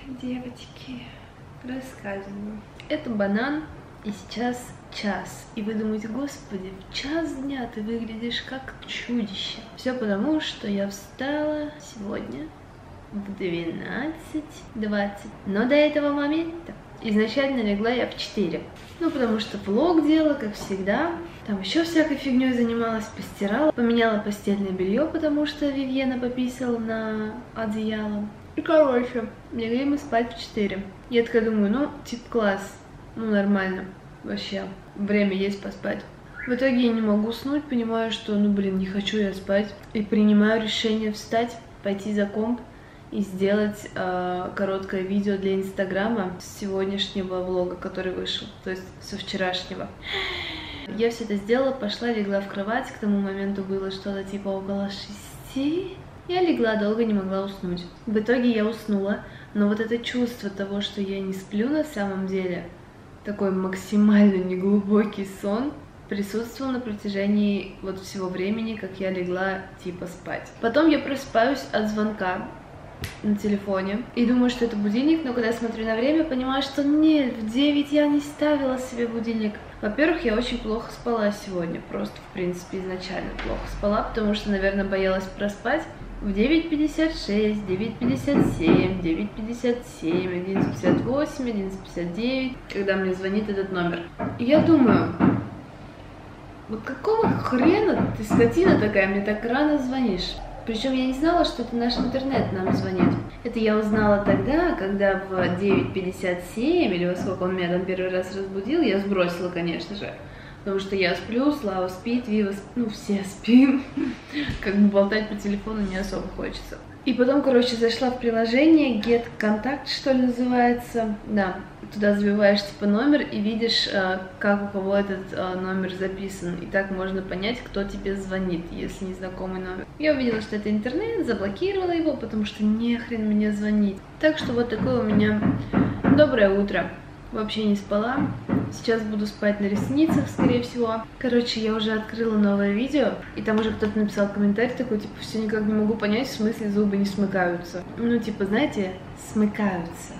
девочки, рассказываю. Это банан, и сейчас час. И вы думаете, господи, в час дня ты выглядишь как чудище. Все потому, что я встала сегодня в 12:20. Но до этого момента изначально легла я в 4. Ну, потому что влог делала, как всегда. Там еще всякой фигней занималась, постирала. Поменяла постельное белье, потому что Вивьена пописала на одеяло. И, короче, легли мы спать в 4. Я такая думаю, ну, типа, класс. Ну, нормально. Вообще, время есть поспать. В итоге я не могу уснуть, понимаю, что, ну, блин, не хочу я спать. И принимаю решение встать, пойти за комп и сделать короткое видео для Инстаграма с сегодняшнего влога, который вышел, то есть со вчерашнего. Я все это сделала, пошла, легла в кровать, к тому моменту было что-то типа около 6. Я легла, долго не могла уснуть. В итоге я уснула, но вот это чувство того, что я не сплю на самом деле, такой максимально неглубокий сон, присутствовал на протяжении вот всего времени, как я легла типа спать. Потом я просыпаюсь от звонка на телефоне и думаю, что это будильник, но когда я смотрю на время, понимаю, что нет, в 9 я не ставила себе будильник. Во-первых, я очень плохо спала сегодня, просто в принципе изначально плохо спала, потому что, наверное, боялась проспать. В 9:56, 9:57, 9:57, 11:58, 11:59, когда мне звонит этот номер. И я думаю, вот какого хрена ты, скотина такая, мне так рано звонишь? Причем я не знала, что это наш интернет нам звонит. Это я узнала тогда, когда в 9:57, или во сколько он меня там первый раз разбудил, я сбросила, конечно же. Потому что я сплю, Слава спит, Вива, ну все спим. Как бы болтать по телефону не особо хочется. И потом, короче, зашла в приложение Get Contact, что ли, называется. Да, туда забиваешь типа номер и видишь, как у кого этот номер записан. И так можно понять, кто тебе звонит, если незнакомый номер. Я увидела, что это интернет, заблокировала его, потому что нехрен мне звонить. Так что вот такое у меня доброе утро. Вообще не спала. Сейчас буду спать на ресницах, скорее всего. Короче, я уже открыла новое видео, и там уже кто-то написал комментарий такой, типа, все никак не могу понять, в смысле зубы не смыкаются. Ну, типа, знаете, смыкаются.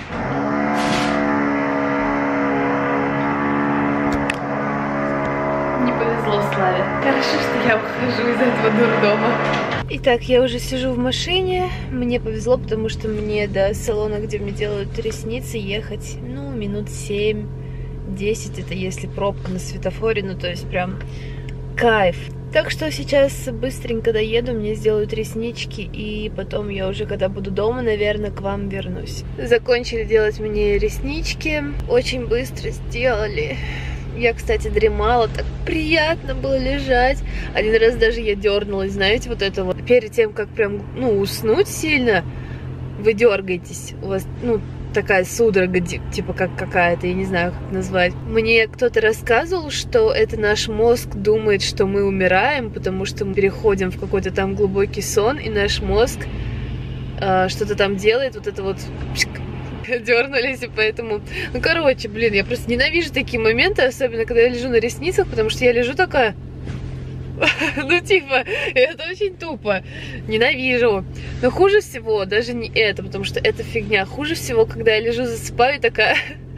Не повезло Славе. Хорошо, что я ухожу из этого дурдома. Итак, я уже сижу в машине. Мне повезло, потому что мне до салона, где мне делают ресницы, ехать, ну, минут 7-10. Это если пробка на светофоре, ну, то есть прям кайф. Так что сейчас быстренько доеду, мне сделают реснички, и потом я уже, когда буду дома, наверное, к вам вернусь. Закончили делать мне реснички. Очень быстро сделали. Я, кстати, дремала, так приятно было лежать. Один раз даже я дернулась, знаете, вот это вот. Перед тем, как прям, ну, уснуть сильно, вы дергаетесь. У вас, ну, такая судорога, типа как какая-то, я не знаю, как назвать. Мне кто-то рассказывал, что это наш мозг думает, что мы умираем, потому что мы переходим в какой-то там глубокий сон, и наш мозг что-то там делает, вот это вот... Дернулись, и поэтому... Ну, короче, блин, я просто ненавижу такие моменты, особенно когда я лежу на ресницах, потому что я лежу такая... Ну, типа, это очень тупо. Ненавижу. Но хуже всего даже не это, потому что это фигня. Хуже всего, когда я лежу, засыпаю и такая...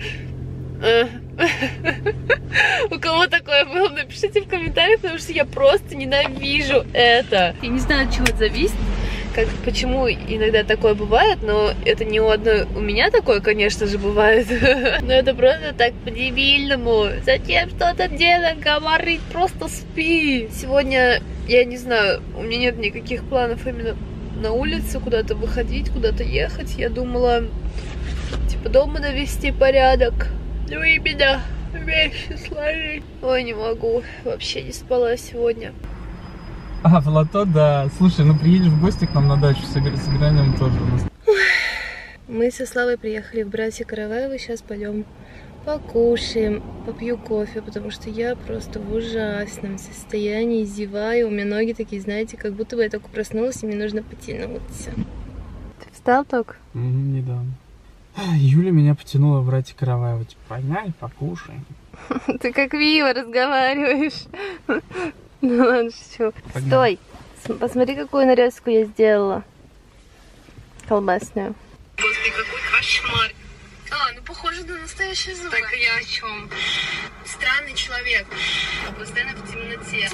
У кого такое было, напишите в комментариях, потому что я просто ненавижу это. Я не знаю, от чего это зависит. Почему иногда такое бывает, но это не у одной, у меня такое, конечно же, бывает. Но это просто так по-дебильному. Зачем что-то делать, говорить, просто спи. Сегодня, я не знаю, у меня нет никаких планов именно на улице, куда-то выходить, куда-то ехать. Я думала, типа, дома навести порядок. Ну именно, вещи сложить. Ой, не могу, вообще не спала сегодня. А, в лото, да. Слушай, ну приедешь в гости к нам на дачу, сыграем тоже. Мы со Славой приехали в братья Караваевы, сейчас пойдем покушаем, попью кофе, потому что я просто в ужасном состоянии, зеваю, у меня ноги такие, знаете, как будто бы я только проснулась, и мне нужно потянуться. Ты встал только? Недавно. Юля меня потянула в братья Караваева, типа, погнали, покушаем. Ты как Вива разговариваешь. Ну ладно, все. Стой! Посмотри, какую нарезку я сделала. Колбасную. После какой каши Кошмар. А, ну похоже на настоящие зубы. Так я о чем? Странный человек. Постоянно в темноте.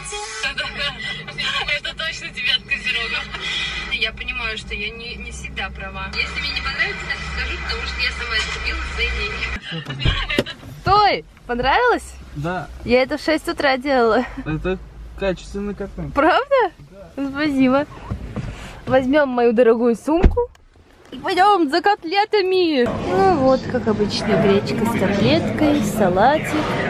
Это точно тебя от Козерога. Я понимаю, что я не всегда права. Если мне не понравится, так скажу, потому что я сама это купила за свои деньги. Стой! Понравилось? Да. Я это в 6 утра делала. Это качественный контент. Правда? Да. Спасибо. Возьмем мою дорогую сумку и пойдем за котлетами. Ну вот, как обычно, гречка с котлеткой, салатик,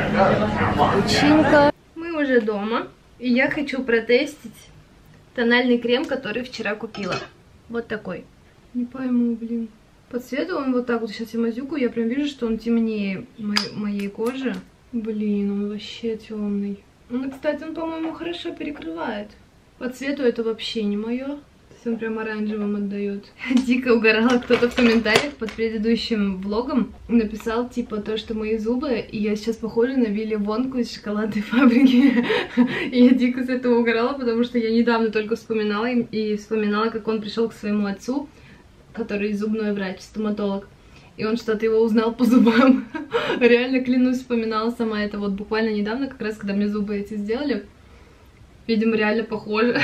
капучинка. Мы уже дома, и я хочу протестить тональный крем, который вчера купила. Вот такой. Не пойму, блин. По цвету он вот так вот, сейчас я мазюкаю, я прям вижу, что он темнее моей кожи. Блин, он вообще темный. Ну, кстати, он, по-моему, хорошо перекрывает. По цвету это вообще не мое. Он прям оранжевым отдает. Дико угорала кто-то в комментариях под предыдущим влогом. Написал типа то, что мои зубы, и я сейчас похожа на Вилли Вонку из шоколадной фабрики. И я дико с этого угорала, потому что я недавно только вспоминала им и вспоминала, как он пришел к своему отцу, который зубной врач, стоматолог. И он что-то его узнал по зубам. Реально, клянусь, вспоминала сама это вот буквально недавно, как раз когда мне зубы эти сделали. Видимо, реально похоже.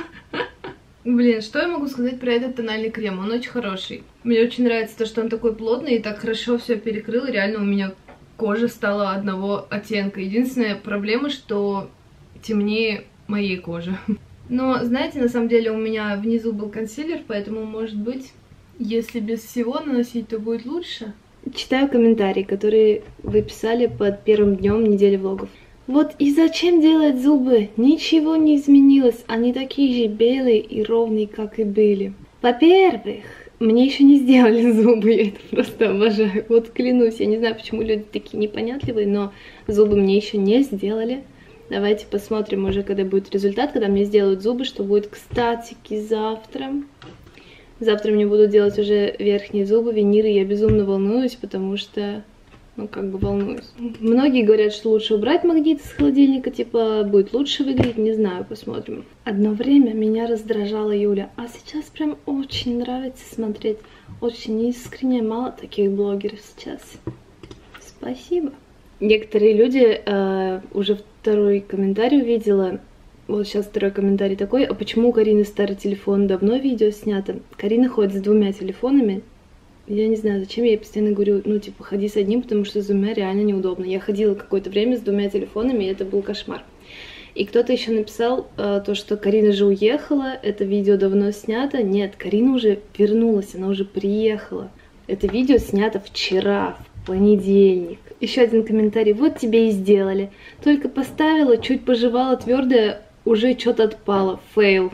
Блин, что я могу сказать про этот тональный крем? Он очень хороший. Мне очень нравится то, что он такой плотный и так хорошо все перекрыл. Реально у меня кожа стала одного оттенка. Единственная проблема, что темнее моей кожи. Но, знаете, на самом деле у меня внизу был консилер, поэтому, может быть, если без всего наносить, то будет лучше. Читаю комментарии, которые вы писали под первым днем недели влогов. Вот и зачем делать зубы? Ничего не изменилось, они такие же белые и ровные, как и были. Во-первых, мне еще не сделали зубы, я это просто обожаю. Вот клянусь, я не знаю, почему люди такие непонятливые, но зубы мне еще не сделали. Давайте посмотрим уже, когда будет результат, когда мне сделают зубы, что будет, кстати, завтра. Завтра мне будут делать уже верхние зубы, виниры, я безумно волнуюсь, потому что... Ну, как бы волнуюсь. Многие говорят, что лучше убрать магнит из холодильника, типа, будет лучше выглядеть, не знаю, посмотрим. Одно время меня раздражала Юля, а сейчас прям очень нравится смотреть. Очень искренне, мало таких блогеров сейчас. Спасибо. Некоторые люди, уже второй комментарий увидела, вот сейчас второй комментарий такой, а почему у Карины старый телефон, давно видео снято? Карина ходит с 2 телефонами. Я не знаю, зачем я ей постоянно говорю, ну, типа, ходи с одним, потому что с 2 реально неудобно. Я ходила какое-то время с 2 телефонами, и это был кошмар. И кто-то еще написал то, что Карина же уехала, это видео давно снято. Нет, Карина уже вернулась, она уже приехала. Это видео снято вчера, в понедельник. Еще один комментарий, вот тебе и сделали. Только поставила, чуть пожевала твердое, уже что-то отпало. Фейл.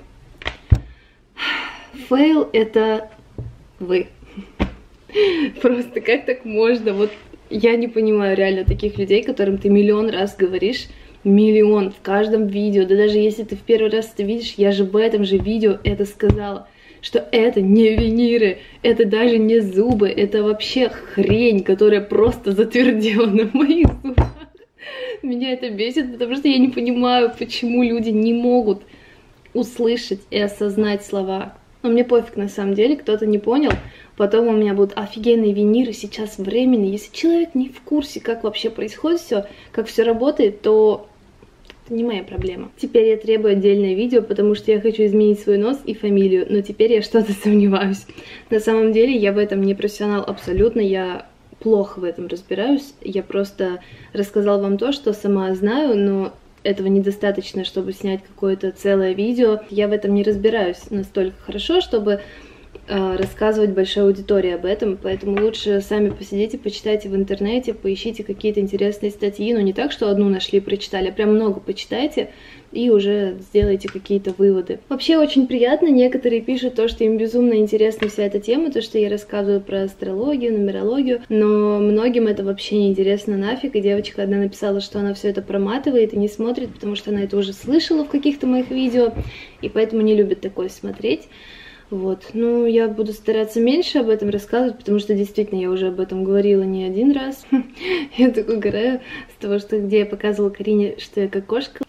Фейл это вы. Просто как так можно? Вот я не понимаю реально таких людей, которым ты миллион раз говоришь, миллион в каждом видео, да даже если ты в первый раз это видишь, я же в этом же видео это сказала, что это не виниры, это даже не зубы, это вообще хрень, которая просто затвердела на моих зубах. Меня это бесит, потому что я не понимаю, почему люди не могут услышать и осознать слова. Но мне пофиг на самом деле, кто-то не понял. Потом у меня будут офигенные виниры, сейчас временные. Если человек не в курсе, как вообще происходит все, как все работает, то это не моя проблема. Теперь я требую отдельное видео, потому что я хочу изменить свой нос и фамилию, но теперь я что-то сомневаюсь. На самом деле я в этом не профессионал абсолютно, я плохо в этом разбираюсь. Я просто рассказала вам то, что сама знаю, но этого недостаточно, чтобы снять какое-то целое видео. Я в этом не разбираюсь настолько хорошо, чтобы рассказывать большой аудитории об этом, поэтому лучше сами посидите, почитайте в интернете, поищите какие-то интересные статьи, но не так, что одну нашли и прочитали, а прям много почитайте и уже сделайте какие-то выводы. Вообще очень приятно, некоторые пишут то, что им безумно интересна вся эта тема, то, что я рассказываю про астрологию, нумерологию, но многим это вообще не интересно нафиг, и девочка одна написала, что она все это проматывает и не смотрит, потому что она это уже слышала в каких-то моих видео, и поэтому не любит такое смотреть. Вот, ну, я буду стараться меньше об этом рассказывать, потому что действительно я уже об этом говорила не один раз. Я так угораю с того, что где я показывала Карине, что я как кошка.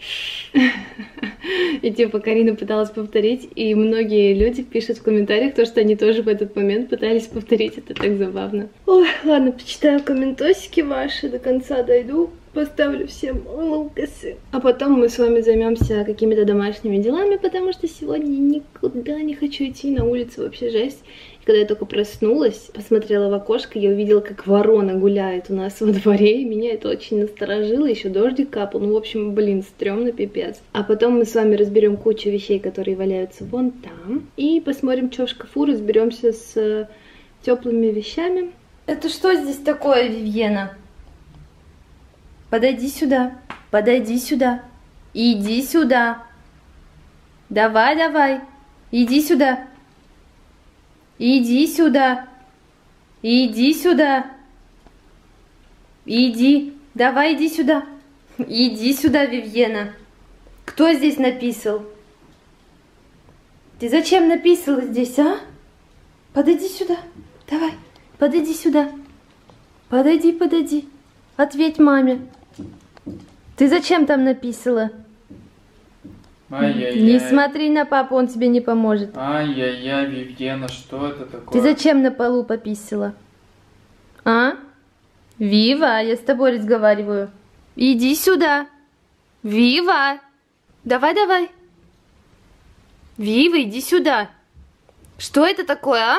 И типа Карина пыталась повторить, и многие люди пишут в комментариях то, что они тоже в этот момент пытались повторить. Это так забавно. Ой, ладно, почитаю комментосики ваши, до конца дойду. Поставлю всем лукасы. А потом мы с вами займемся какими-то домашними делами, потому что сегодня никуда не хочу идти, на улицу вообще жесть. И когда я только проснулась, посмотрела в окошко, я увидела, как ворона гуляет у нас во дворе, и меня это очень насторожило, еще дождик капал, ну, в общем, блин, стрёмно пипец. А потом мы с вами разберем кучу вещей, которые валяются вон там, и посмотрим, что в шкафу, разберемся с теплыми вещами. Это что здесь такое, Вивьена? Подойди сюда, подойди сюда, иди сюда. Давай, давай, иди сюда. Иди сюда. Иди сюда. Иди. Давай, иди сюда. Иди сюда, Вивьена. Кто здесь написал? Ты зачем написала здесь, а? Подойди сюда. Давай, подойди сюда. Подойди, подойди. Ответь маме. Ты зачем там написала? Ай-яй-яй. Не смотри на папу, он тебе не поможет. Ай-яй-яй, Вивьена, что это такое? Ты зачем на полу пописала? А? Вива, я с тобой разговариваю. Иди сюда. Вива. Давай, давай. Вива, иди сюда. Что это такое, а?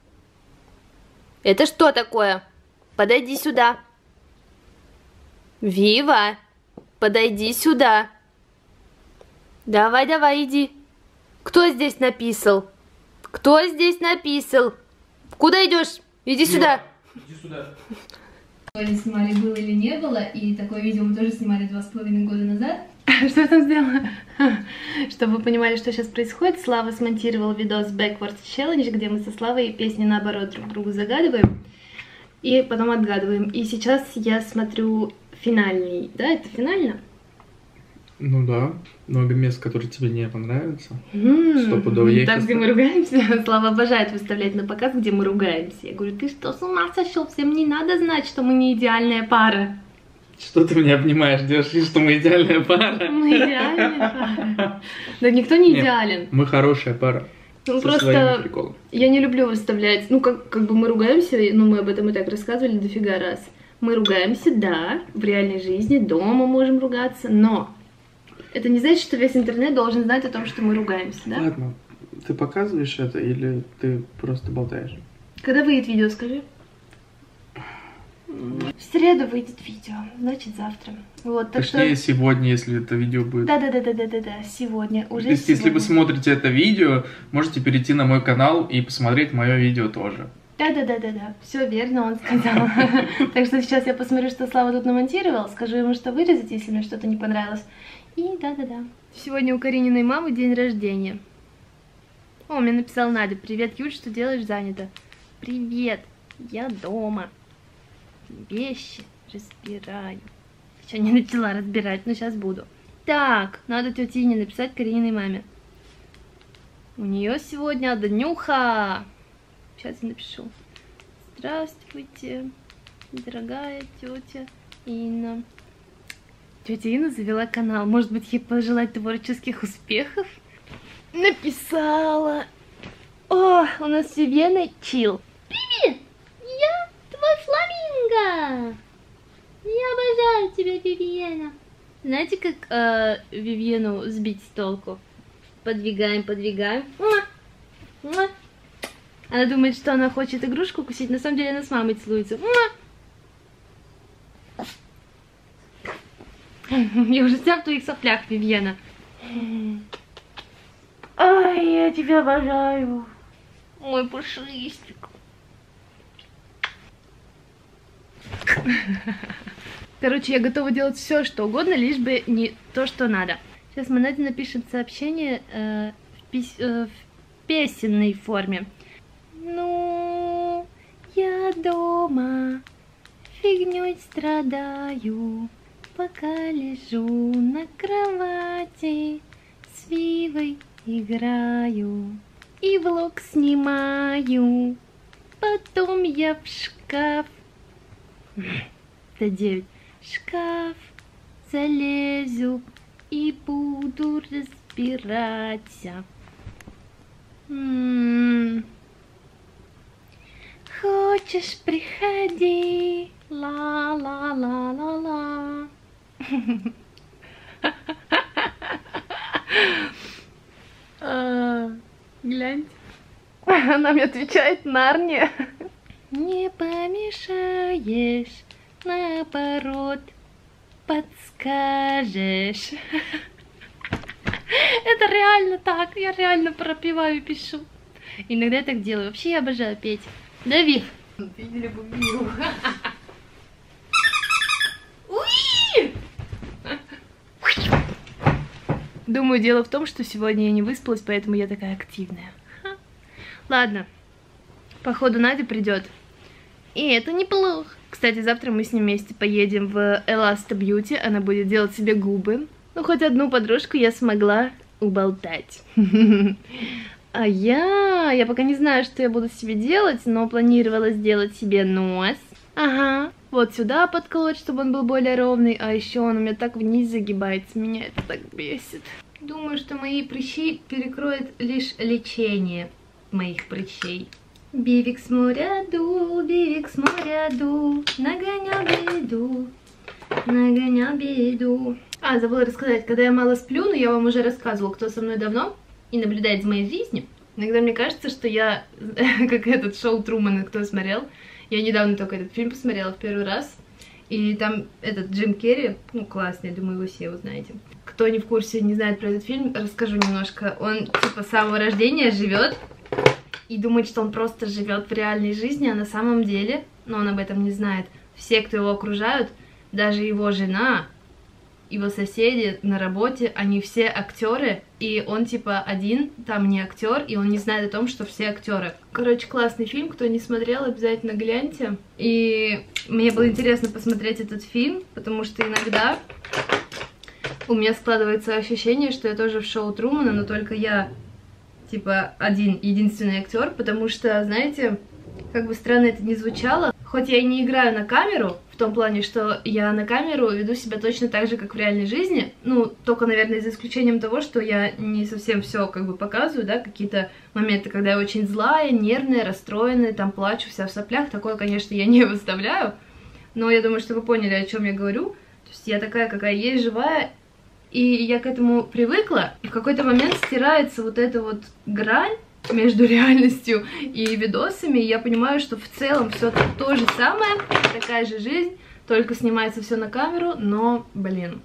Это что такое? Подойди сюда. Вива, подойди сюда. Давай, давай, иди. Кто здесь написал? Кто здесь написал? Куда идешь? Иди сюда. Иди сюда. Сегодня снимали, было или не было, и такое видео мы тоже снимали 2,5 года назад. Что я там сделала? Чтобы вы понимали, что сейчас происходит, Слава смонтировал видос Backwards Challenge, где мы со Славой песни наоборот друг другу загадываем и потом отгадываем. И сейчас я смотрю финальный. Да, это финально? Ну да, много мест, которые тебе не понравятся. Стопудово есть. Так, где мы ругаемся. Слава обожает выставлять на показ, где мы ругаемся. Я говорю, ты что, с ума сошел? Всем не надо знать, что мы не идеальная пара. Что ты меня обнимаешь, делаешь, что мы идеальная пара? Мы идеальная пара. Да никто не идеален. Мы хорошая пара. Ну просто я не люблю выставлять, ну как бы мы ругаемся, ну мы об этом и так рассказывали дофига раз. Мы ругаемся, да, в реальной жизни, дома можем ругаться, но это не значит, что весь интернет должен знать о том, что мы ругаемся, да? Ладно, ты показываешь это или ты просто болтаешь? Когда выйдет видео, скажи? В среду выйдет видео, значит завтра. Вот, так Точнее, что... сегодня, если это видео будет. Да, сегодня, уже То есть, сегодня. если вы смотрите это видео, можете перейти на мой канал и посмотреть мое видео тоже. Да, все верно, он сказал. Так что сейчас я посмотрю, что Слава тут намонтировал, скажу ему, что вырезать, если мне что-то не понравилось. И да. Сегодня у Карининой мамы день рождения. О, мне написал Надя: привет, Юль, что делаешь, занята? Привет, я дома. Вещи разбираю. Еще не начала разбирать, но сейчас буду. Так, надо тете Ине написать Карининой маме. У нее сегодня днюха. Сейчас я напишу. Здравствуйте, дорогая тетя Инна. Тетя Инна завела канал. Может быть, ей пожелать творческих успехов? Написала. О, у нас Вивьена чил. Привет! Я твой фламинго! Я обожаю тебя, Вивьена. Знаете, как Вивьену сбить с толку? Подвигаем. Она думает, что она хочет игрушку кусить, на самом деле она с мамой целуется. Я уже вся в твоих соплях, Вивьена. Ай, я тебя обожаю. Мой пушистик. Короче, я готова делать все, что угодно, лишь бы не то, что надо. Сейчас мы Наде напишем сообщение в песенной форме. Ну, я дома фигней страдаю, пока лежу на кровати, с Вивой играю и влог снимаю. Потом я в шкаф. Это 9. шкаф залезу и буду разбираться. Хочешь, приходи, ла-ла-ла-ла-ла. Гляньте. Она мне отвечает Нарния. Не помешаешь, наоборот, подскажешь. Это реально так, я реально пропеваю и пишу. Иногда я так делаю. Вообще я обожаю петь. Да, Вив? Видели бы Виву. Думаю, дело в том, что сегодня я не выспалась, поэтому я такая активная. Ладно, походу Надя придет. И это неплохо. Кстати, завтра мы с ним вместе поедем в Elasta Beauty. Она будет делать себе губы. Ну, хоть одну подружку я смогла уболтать. А я пока не знаю, что я буду себе делать, но планировала сделать себе нос. Ага, вот сюда подколоть, чтобы он был более ровный. А еще он у меня так вниз загибается, меня это так бесит. Думаю, что мои прыщи перекроет лишь лечение моих прыщей. Бивик с моря дул, нагонял беду, нагонял беду. А, забыла рассказать, когда я мало сплю, но я вам уже рассказывала, кто со мной давно и наблюдает за моей жизнью. Иногда мне кажется, что я, как этот шоу Трумана, кто смотрел, я недавно только этот фильм посмотрела в первый раз, и там этот Джим Керри, ну классный, думаю, вы все его знаете. Кто не в курсе, не знает про этот фильм, расскажу немножко. Он типа с самого рождения живет и думает, что он просто живет в реальной жизни, а на самом деле, но он об этом не знает. Все, кто его окружают, даже его жена, его соседи на работе, они все актеры, и он типа один, там не актер, и он не знает о том, что все актеры. Короче, классный фильм, кто не смотрел, обязательно гляньте. И мне было интересно посмотреть этот фильм, потому что иногда у меня складывается ощущение, что я тоже в шоу Трумана, но только я типа один, единственный актер, потому что, знаете, как бы странно это ни звучало, хоть я и не играю на камеру, в том плане, что я на камеру веду себя точно так же, как в реальной жизни, ну, только, наверное, за исключением того, что я не совсем все как бы показываю, да, какие-то моменты, когда я очень злая, нервная, расстроенная, там плачу, вся в соплях, такое, конечно, я не выставляю, но я думаю, что вы поняли, о чем я говорю, то есть я такая, какая есть, живая, и я к этому привыкла, и в какой-то момент стирается вот эта вот грань между реальностью и видосами, и я понимаю, что в целом все то же самое, такая же жизнь, только снимается все на камеру, но, блин.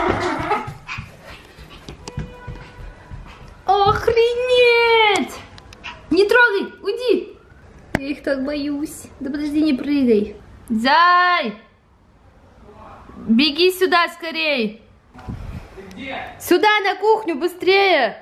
Охренеть! Не трогай, уйди! Я их так боюсь. Да подожди, не прыгай. Зай! Беги сюда скорей! Где? Сюда, на кухню, быстрее!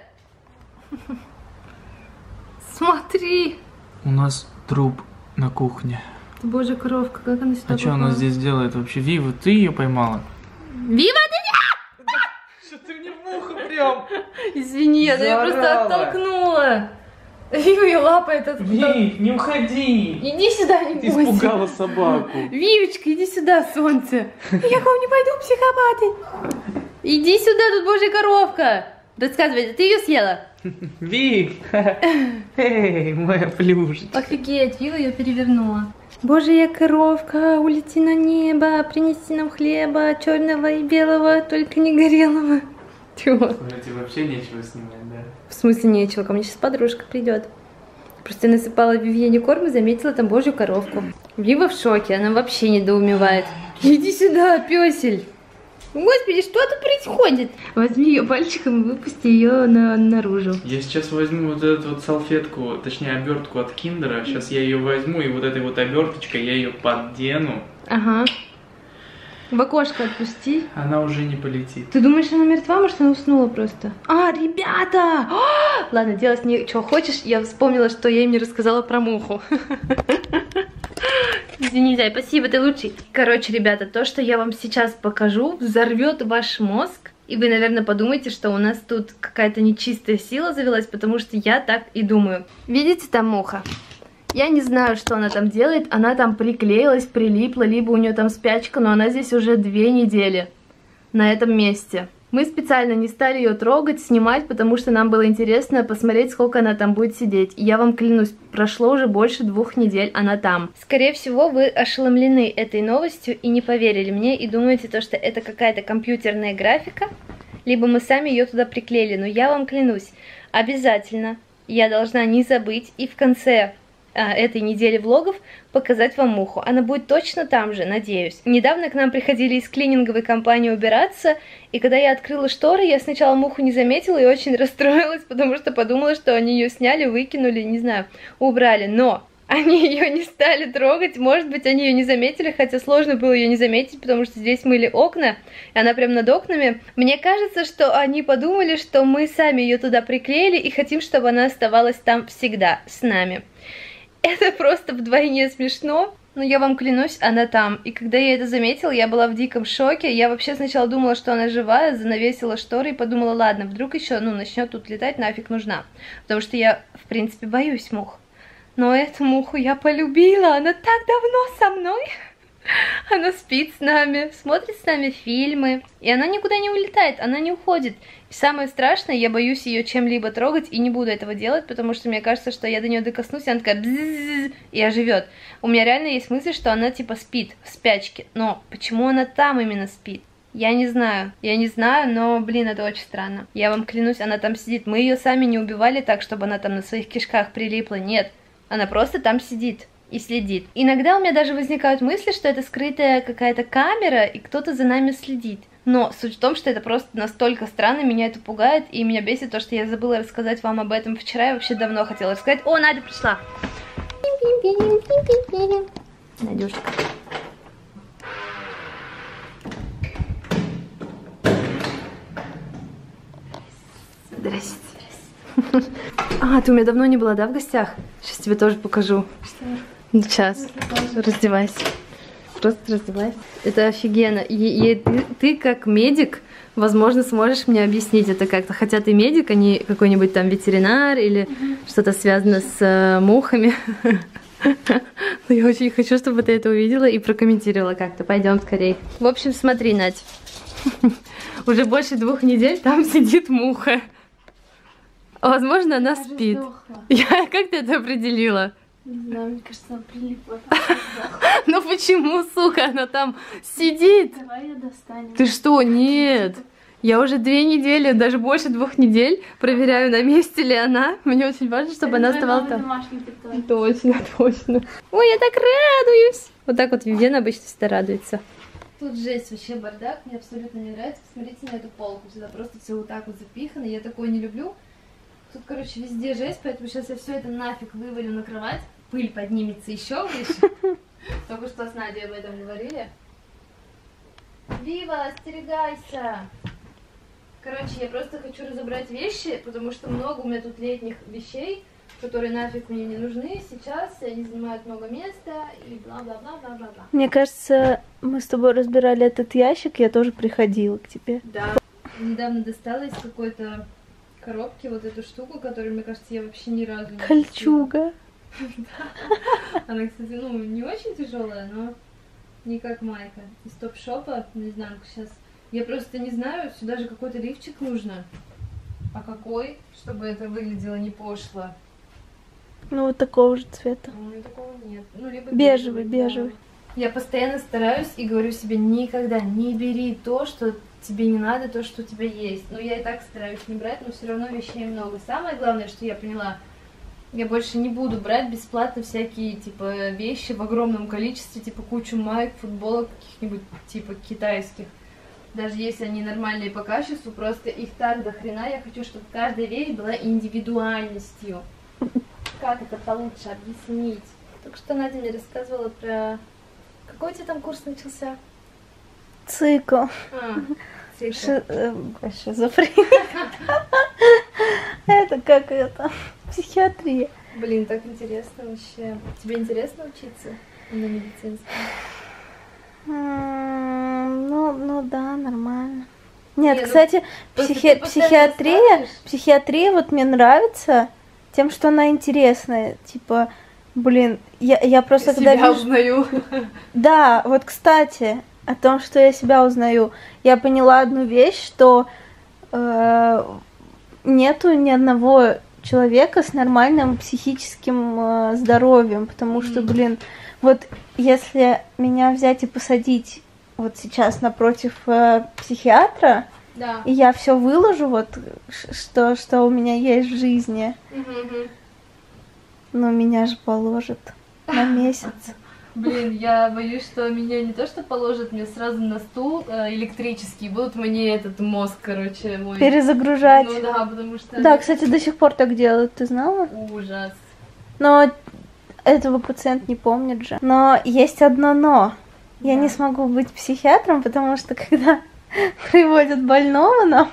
Смотри! У нас труп на кухне. Боже, коровка, как она сюда А что она здесь делает вообще? Вива, ты ее поймала? Вива, ты не... Что ты мне в ухо прям? Извини, я ее просто оттолкнула. Вива ее лапает от... Вив, не уходи! Иди сюда, не Ты бойся. испугала собаку. Вивочка, иди сюда, солнце. Я к вам не пойду, психопаты. Иди сюда, тут божья коровка. Рассказывай, ты ее съела? Вив! Эй, моя плюшечка. Офигеть, Вива ее перевернула. Божья коровка, улети на небо, принеси нам хлеба, черного и белого, только не горелого. Чего? Тебе вообще нечего снимать, да? В смысле нечего, ко мне сейчас подружка придет. Просто я насыпала Вивьене корм и заметила там божью коровку. Вива в шоке, она вообще недоумевает. Иди сюда, пёсель. Господи, что тут происходит? Возьми ее пальчиком и выпусти ее наружу. Я сейчас возьму вот эту вот салфетку, точнее обертку от Киндера. Сейчас я ее возьму и вот этой вот оберточкой я ее поддену. Ага. В окошко отпусти. Она уже не полетит. Ты думаешь, она мертва? Может, она уснула просто? А, ребята! Ладно, делай с ней что хочешь. Я вспомнила, что я им не рассказала про муху. Извини, Зай, спасибо, ты лучший. Короче, ребята, то, что я вам сейчас покажу, взорвет ваш мозг. И вы, наверное, подумаете, что у нас тут какая-то нечистая сила завелась, потому что я так и думаю. Видите, там муха? Я не знаю, что она там делает. Она там приклеилась, прилипла, либо у нее там спячка, но она здесь уже 2 недели на этом месте. Мы специально не стали ее трогать, снимать, потому что нам было интересно посмотреть, сколько она там будет сидеть. И я вам клянусь, прошло уже больше 2 недель, она там. Скорее всего, вы ошеломлены этой новостью и не поверили мне, и думаете, что это какая-то компьютерная графика, либо мы сами ее туда приклеили. Но я вам клянусь, обязательно я должна не забыть и в конце этой недели влогов показать вам муху. Она будет точно там же, надеюсь. Недавно к нам приходили из клининговой компании убираться, и когда я открыла шторы, я сначала муху не заметила и очень расстроилась, потому что подумала, что они ее сняли, выкинули, не знаю, убрали. Но они ее не стали трогать, может быть, они ее не заметили, хотя сложно было ее не заметить, потому что здесь мыли окна, и она прям над окнами. Мне кажется, что они подумали, что мы сами ее туда приклеили и хотим, чтобы она оставалась там всегда с нами. Это просто вдвойне смешно, но я вам клянусь, она там. И когда я это заметила, я была в диком шоке. Я вообще сначала думала, что она живая, занавесила шторы и подумала, ладно, вдруг еще, начнет тут летать, нафиг нужна. Потому что я, в принципе, боюсь мух. Но эту муху я полюбила, она так давно со мной. Она спит с нами, смотрит с нами фильмы, и она никуда не улетает, она не уходит. И самое страшное, я боюсь ее чем-либо трогать и не буду этого делать, потому что мне кажется, что я до нее докоснусь, и она такая бззз, и оживет. У меня реально есть мысль, что она типа спит в спячке, но почему она там именно спит? Я не знаю, но, блин, это очень странно. Я вам клянусь, она там сидит. Мы ее сами не убивали так, чтобы она там на своих кишках прилипла, нет. Она просто там сидит и следит. Иногда у меня даже возникают мысли, что это скрытая какая-то камера, и кто-то за нами следит. Но суть в том, что это просто настолько странно, меня это пугает, и меня бесит то, что я забыла рассказать вам об этом вчера, я вообще давно хотела рассказать. О, Надя пришла! Надюшка. Здрасте. А, ты у меня давно не была, да, в гостях? Сейчас тебе тоже покажу. Что? Сейчас. Раздевайся. Просто раздевайся. Это офигенно. И ты как медик, возможно, сможешь мне объяснить это как-то. Хотя ты медик, а не какой-нибудь там ветеринар или что-то связано с мухами. Но я очень хочу, чтобы ты это увидела и прокомментировала как-то. Пойдем скорей. В общем, смотри, Надь. Уже больше 2 недель там сидит муха. Возможно, она спит. Как ты это определила? Не знаю, мне кажется, она прилипла. Ну почему, сука, она там сидит? Давай ее достанем. Ты что? Нет. Я уже 2 недели, даже больше 2 недель проверяю, на месте ли она. Мне очень важно, чтобы она оставалась там. Точно, точно. Ой, я так радуюсь. Вот так вот Вивьена обычно всегда радуется. Тут жесть, вообще бардак, мне абсолютно не нравится. Посмотрите на эту полку, сюда просто все вот так вот запихано, я такое не люблю. Тут, короче, везде жесть, поэтому сейчас я все это нафиг вывалю на кровать. Пыль поднимется еще выше. Только что с Надей об этом говорили. Вива, остерегайся! Короче, я просто хочу разобрать вещи, потому что много у меня тут летних вещей, которые нафиг мне не нужны сейчас, и они занимают много места, и бла-бла-бла-бла-бла-бла. Мне кажется, мы с тобой разбирали этот ящик, я тоже приходила к тебе. Да. Недавно достала из какой-то коробки вот эту штуку, которую, мне кажется, я вообще ни разу не Кольчуга. Она, кстати, не очень тяжелая, но не как майка. Из топ-шопа, наизнанку сейчас. Я просто не знаю, сюда же какой-то лифчик нужно. А какой? Чтобы это выглядело не пошло. Ну, вот такого же цвета. Ну, такого нет. Ну, либо бежевый, да. бежевый. Я постоянно стараюсь и говорю себе, никогда не бери то, что тебе не надо, то, что у тебя есть. Но я и так стараюсь не брать, но все равно вещей много. Самое главное, что я поняла, я больше не буду брать бесплатно всякие, типа, вещи в огромном количестве, типа, кучу майк, футболок каких-нибудь, типа, китайских. Даже если они нормальные по качеству, просто их так до хрена. Я хочу, чтобы каждая вещь была индивидуальностью. Как это получше объяснить? Только что Надя мне рассказывала про... Какой у тебя там курс начался? Цикл. Цикл. Шизофрения. Это как это? Психиатрия. Блин, так интересно вообще. Тебе интересно учиться на медицинском? Ну да, нормально. Нет, Не, кстати, психиатрия вот мне нравится тем, что она интересная. Типа, Блин, я просто когда Себя вижу... узнаю. Да, вот, кстати, о том, что я себя узнаю, я поняла одну вещь, что нету ни одного человека с нормальным психическим здоровьем, потому что, блин, вот если меня взять и посадить вот сейчас напротив психиатра, Да. и я все выложу, вот что у меня есть в жизни, ну меня же положат на месяц. Блин, я боюсь, что меня не то что положат, мне сразу на стул электрический, будут мне этот мозг, короче, мой. Перезагружать. Ну да, потому что... Да, кстати, до сих пор так делают, ты знала? Ужас. Но этого пациент не помнит же. Но есть одно но. Я не смогу быть психиатром, потому что когда приводят больного нам,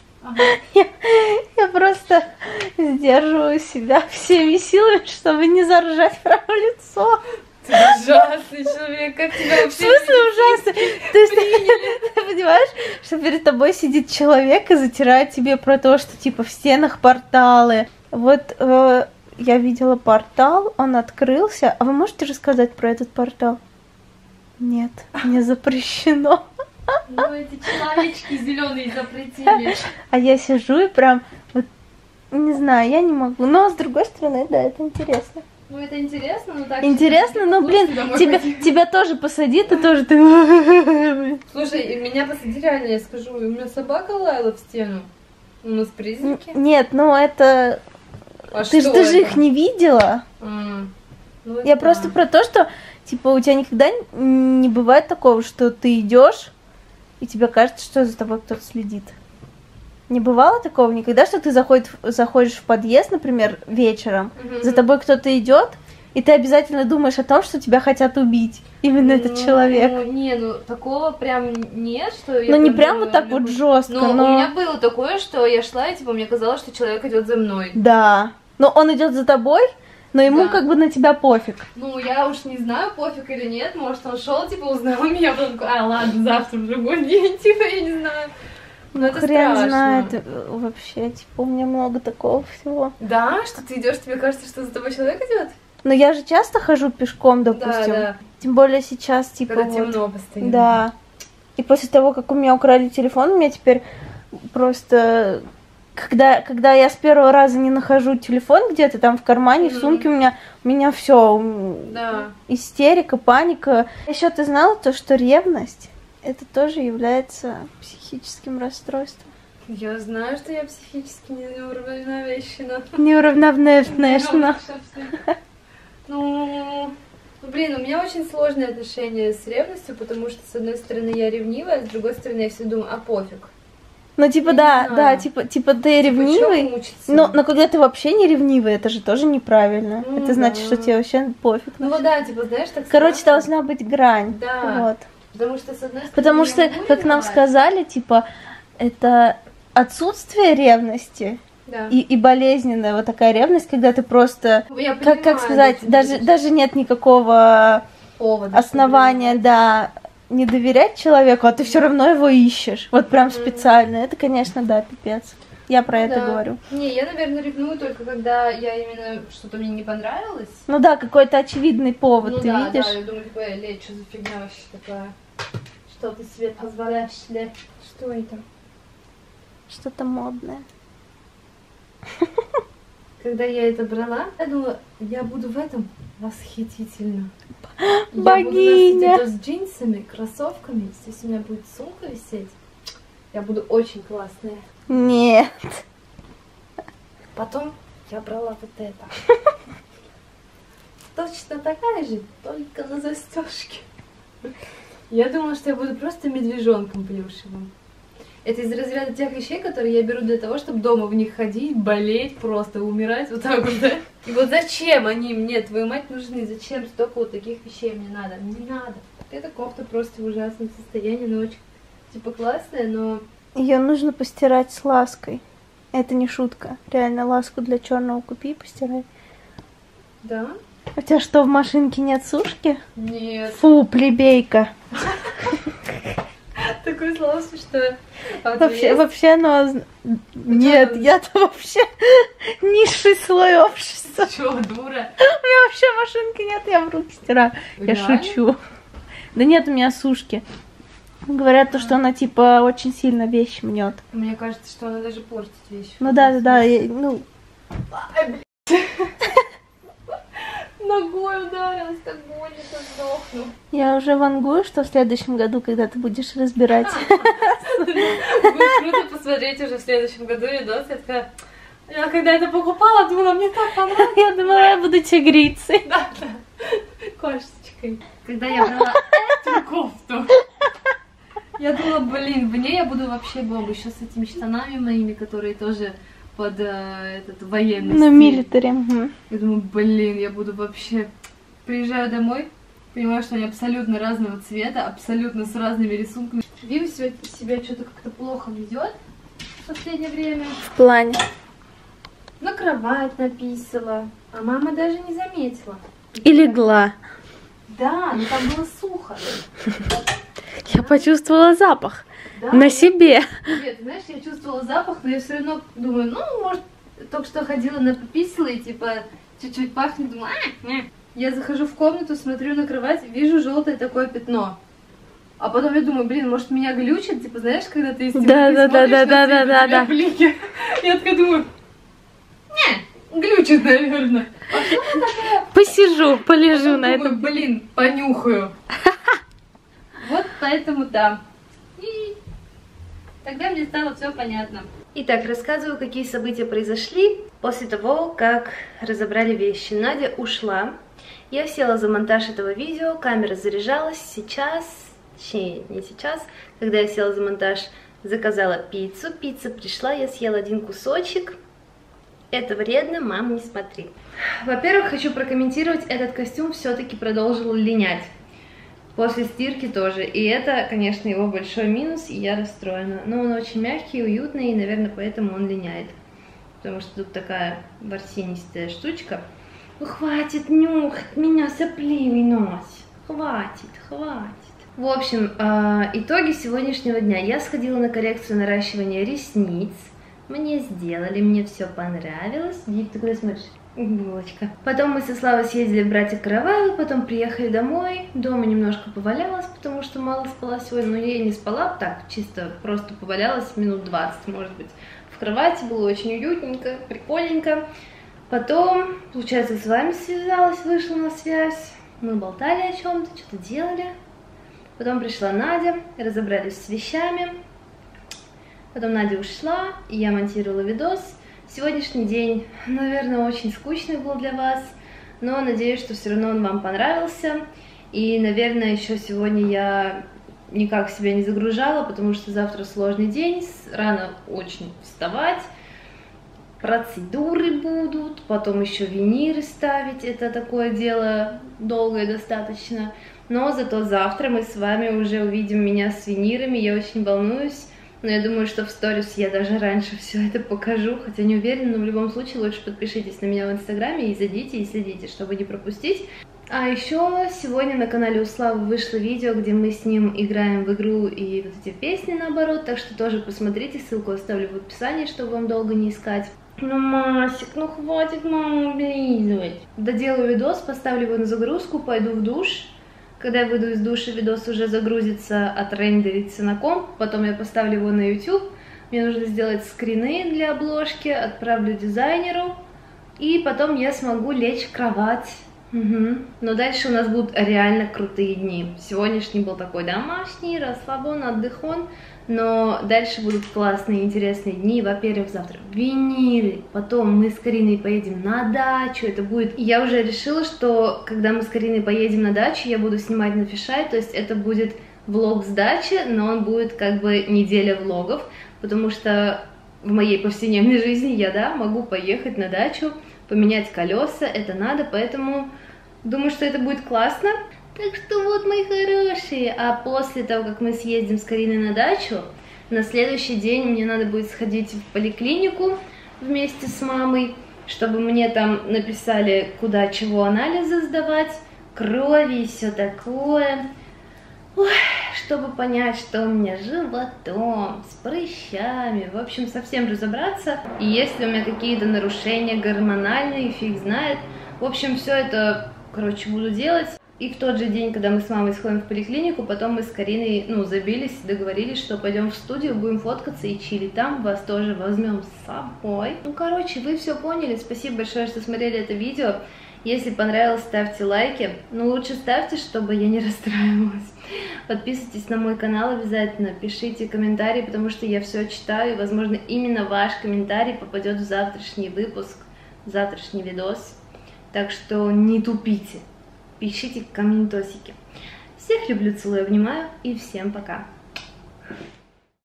я просто сдерживаю себя всеми силами, чтобы не заржать прямо в лицо. Ты ужасный человек, как тебя вообще... В смысле ужасно? То есть ты понимаешь, что перед тобой сидит человек и затирает тебе про то, что типа в стенах порталы. Вот я видела портал, он открылся. А вы можете рассказать про этот портал? Нет, мне запрещено. Ну эти человечки зеленые запретили. А я сижу и прям, вот, не знаю, я не могу. Но с другой стороны, да, это интересно. Ну это интересно, но так... Интересно, но, блин, тебя тоже посадит, и тоже ты... Слушай, меня посади реально, я скажу, у меня собака лаяла в стену. У нас признаки. Нет, ну это... А Ты же их не видела. Ну, Я да. просто про то, что, типа, у тебя никогда не бывает такого, что ты идешь, и тебе кажется, что за тобой кто-то следит. Не бывало такого никогда, что ты заходишь в подъезд, например, вечером, за тобой кто-то идет, и ты обязательно думаешь о том, что тебя хотят убить. Именно этот человек. Ну, такого прям нет, что я... Ну, не прям вот так вот жестко, но... но... У меня было такое, что я шла, и, типа, мне казалось, что человек идет за мной. Да. Но он идет за тобой, но ему как бы на тебя пофиг. Ну, я уж не знаю, пофиг или нет, может, он шел, типа, узнал меня, потом такой, ладно, завтра в другой день, типа, я не знаю. Ну, это хрен страшно. знает вообще, типа, у меня много такого всего. Да, что ты идешь, тебе кажется, что за тобой человек идет? Но я же часто хожу пешком, допустим. Да. Тем более сейчас, типа, Когда вот... темно постоянно. Да. И после того, как у меня украли телефон, у меня теперь просто... Когда я с первого раза не нахожу телефон где-то там в кармане, в сумке, у меня все истерика, паника. Еще ты знала то, что ревность это тоже является психическим расстройством? Я знаю, что я психически неуравновешена. Неуравновешена. Ну, блин, у меня очень сложные отношения с ревностью, потому что, с одной стороны, я ревнивая, а с другой стороны, я все думаю, а пофиг. Ну, типа, да, типа ты ревнивый, но когда ты вообще не ревнивый, это же тоже неправильно. Ну, это значит, что тебе вообще пофиг. Ну, да, типа, знаешь, так... Короче, должна быть грань. Да. Вот. Потому что, с одной стороны, потому что, как нам сказали, типа, это отсутствие ревности. Да. И болезненная вот такая ревность, когда ты просто, как сказать, даже нет никакого повода, основания, да, не доверять человеку, а ты все равно его ищешь. Вот прям специально. Это, конечно, да, пипец. Я про это говорю. Не, я, наверное, ревную только когда я именно что-то мне не понравилось. Ну да, какой-то очевидный повод ты видишь. Да, я думаю, типа, Лей, что за фигня вообще такая? Что ты себе позволяешь, Лей? Что это? Что-то модное. Когда я это брала, я думала, я буду в этом восхитительно. Богиня! Я буду носить это с джинсами, кроссовками, здесь у меня будет сумка висеть. Я буду очень классная. Нет. Потом я брала вот это. Точно такая же, только на застежке. Я думала, что я буду просто медвежонком плюшевым. Это из разряда тех вещей, которые я беру для того, чтобы дома в них ходить, болеть, просто умирать, вот так вот, да? И вот зачем они мне, твою мать, нужны? Зачем столько вот таких вещей мне надо? Не надо. Эта кофта просто в ужасном состоянии, но очень, типа, классная, но... Ее нужно постирать с лаской. Это не шутка. Реально, ласку для черного купи и постирай. Да? У тебя что, в машинке нет сушки? Нет. Фу, плебейка. Такое слово, что... Вообще, оно Нет, я-то вообще низший слой общества. Чё, дура? У меня вообще машинки нет, я в руки стираю. Я шучу. Да нет, у меня сушки. Говорят, то, что она типа очень сильно вещи мнет. Мне кажется, что она даже портит вещи. Ну да, ну. Ногой ударилась, так больно, что сдохну. Я уже вангую, что в следующем году, когда ты будешь разбирать. Будет круто посмотреть уже в следующем году видос. Я такая, я когда это покупала, думала, мне так понравилось. Я думала, я буду тигрицей. Да. Кошечкой. Когда я брала эту кофту, я думала, блин, в ней я буду вообще богу. Еще с этими штанами моими, которые тоже под этот военный Ну, стиль. милитари. Я думаю, блин, я буду вообще... Приезжаю домой, понимаю, что они абсолютно разного цвета, абсолютно с разными рисунками. Вив себя что-то как-то плохо ведет в последнее время. В плане. На кровать написала, а мама даже не заметила. И легла. Да, но там было сухо. Я почувствовала запах. Да? На себе. Нет, знаешь, я чувствовала запах, но я все равно думаю, ну, может, только что ходила написала и типа чуть-чуть пахнет, думаю, Я захожу в комнату, смотрю на кровать, вижу желтое такое пятно. А потом я думаю, блин, может меня глючит, типа, знаешь, когда ты из темноты смотришь на тебя блики. Я такая думаю, не, глючит, наверное. А что она такая? Посижу, полежу на этом. Блин, понюхаю. Вот поэтому да. И тогда мне стало все понятно. Итак, рассказываю, какие события произошли после того, как разобрали вещи. Надя ушла. Я села за монтаж этого видео, камера заряжалась. Сейчас, точнее, не сейчас, когда я села за монтаж, заказала пиццу. Пицца пришла, я съела один кусочек. Это вредно, мам, не смотри. Во-первых, хочу прокомментировать, этот костюм все-таки продолжил линять. После стирки тоже. И это, конечно, его большой минус, и я расстроена. Но он очень мягкий, уютный, и, наверное, поэтому он линяет. Потому что тут такая ворсинистая штучка. Ну, хватит нюхать меня, сопливый нос. Хватит, хватит. В общем, итоги сегодняшнего дня. Я сходила на коррекцию наращивания ресниц. Мне сделали, мне все понравилось. Дип, ты куда смотришь? Булочка. Потом мы со Славой съездили в братья Караваевы, потом приехали домой. Дома немножко повалялась, потому что мало спала сегодня. Но я не спала, так, чисто просто повалялась минут 20, может быть. В кровати было очень уютненько, прикольненько. Потом, получается, с вами связалась, вышла на связь. Мы болтали о чем-то, что-то делали. Потом пришла Надя, разобрались с вещами. Потом Надя ушла, и я монтировала видос. Сегодняшний день, наверное, очень скучный был для вас, но надеюсь, что все равно он вам понравился. И, наверное, еще сегодня я никак себя не загружала, потому что завтра сложный день, рано очень вставать, процедуры будут, потом еще виниры ставить, это такое дело долгое достаточно. Но зато завтра мы с вами уже увидим меня с винирами, я очень волнуюсь. Но я думаю, что в сторис я даже раньше все это покажу, хотя не уверена, но в любом случае лучше подпишитесь на меня в инстаграме и зайдите и следите, чтобы не пропустить. А еще сегодня на канале у Славы вышло видео, где мы с ним играем в игру и вот эти песни наоборот, так что тоже посмотрите, ссылку оставлю в описании, чтобы вам долго не искать. Ну, Масик, ну хватит маму облизывать. Доделаю видос, поставлю его на загрузку, пойду в душ. Когда я выйду из душа, видос уже загрузится, отрендерится на комп, потом я поставлю его на YouTube. Мне нужно сделать скрины для обложки, отправлю дизайнеру, и потом я смогу лечь в кровать. Угу. Но дальше у нас будут реально крутые дни. Сегодняшний был такой домашний, расслабон, отдыхон, но дальше будут классные, интересные дни. Во-первых, завтра виниры, потом мы с Кариной поедем на дачу, это будет... Я уже решила, что когда мы с Кариной поедем на дачу, я буду снимать на фишай, то есть это будет влог с дачи, но он будет как бы неделя влогов, потому что в моей повседневной жизни я, да, могу поехать на дачу, поменять колеса, это надо, поэтому думаю, что это будет классно. Так что вот, мои хорошие, а после того, как мы съездим с Кариной на дачу, на следующий день мне надо будет сходить в поликлинику вместе с мамой, чтобы мне там написали, куда чего анализы сдавать, крови и все такое. Ой, чтобы понять, что у меня с животом, с прыщами, в общем, совсем разобраться. И если у меня какие-то нарушения гормональные, фиг знает. В общем, все это, короче, буду делать. И в тот же день, когда мы с мамой сходим в поликлинику, потом мы с Кариной, забились, договорились, что пойдем в студию, будем фоткаться и чилить там, вас тоже возьмем с собой. Короче, вы все поняли, спасибо большое, что смотрели это видео. Если понравилось, ставьте лайки, лучше ставьте, чтобы я не расстраивалась. Подписывайтесь на мой канал обязательно, пишите комментарии, потому что я все читаю, и, возможно, именно ваш комментарий попадет в завтрашний выпуск, в завтрашний видос. Так что не тупите. Пишите комментосики. Всех люблю, целую, обнимаю и всем пока.